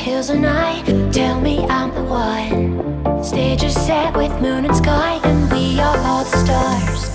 kills a night. Tell me I'm the one. Stage is set with moon and sky, and we are all the stars.